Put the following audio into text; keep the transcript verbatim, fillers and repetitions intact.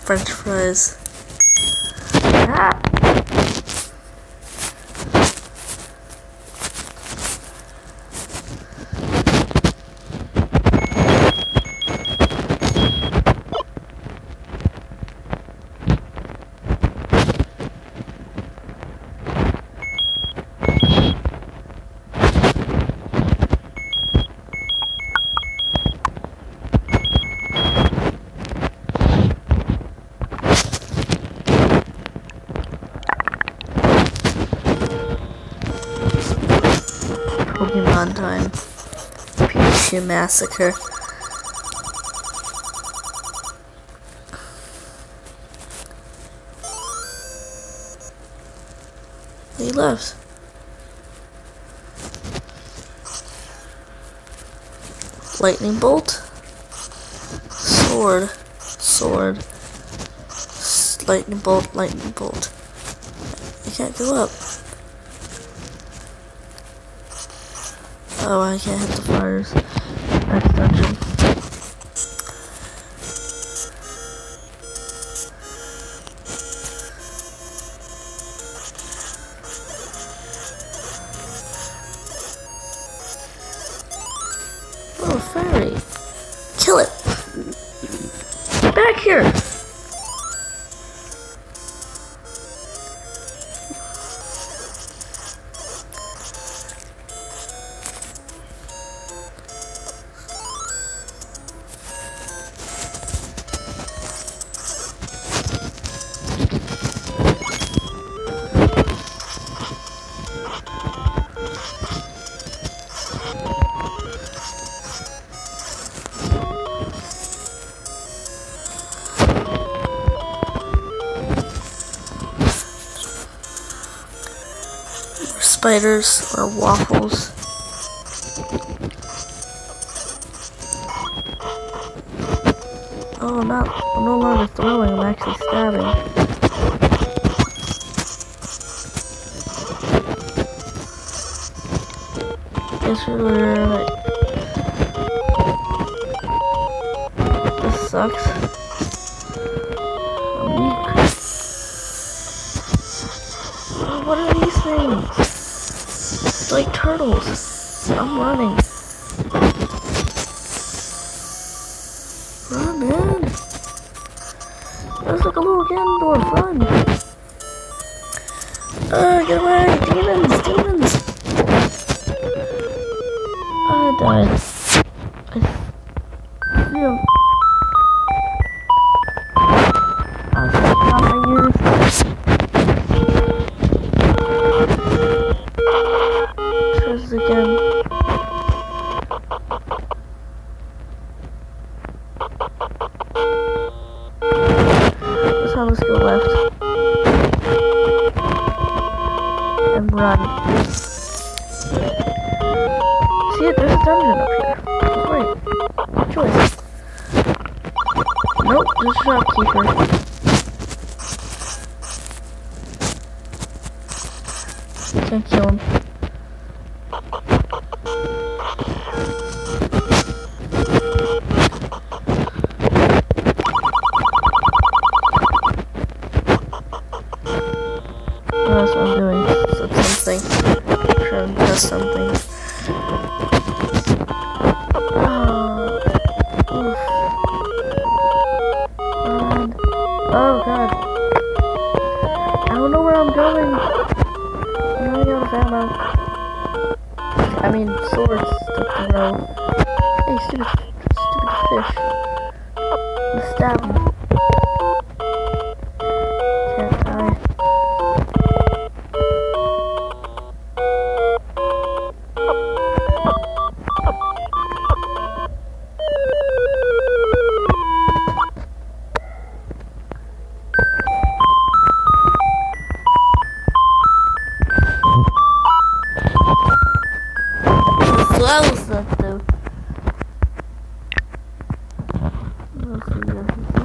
French fries. Ah. Pokemon time. Pikachu Massacre. He left. Lightning bolt. Sword. Sword. Lightning bolt. Lightning bolt. I can't go up. Oh, I can't hit the fires. Next dungeon. Oh, fairy. Kill it. Get back here. Spiders or waffles. Oh, not, I'm no longer throwing, I'm actually stabbing. Guess we're like, this sucks. I'm weak. Oh, what are these things? It's like turtles. I'm running. Run, man. That's like a little Ganondorf. Run. Uh, get away. Demons, demons. I died. I feel. I got my ears. Again. Let's have us go left and run. See it? There's a dungeon up here. Wait, good choice. Nope, just shopkeeper. Can't kill him. That's what I'm doing. That's something. I'm trying to test something. Oh, oof. God. Oh god. I don't know where I'm going. I'm running out of ammo. I mean, swords to throw. Hey, stupid, stupid fish. You stab him. Can't die. Slow stuff though. Let's see this.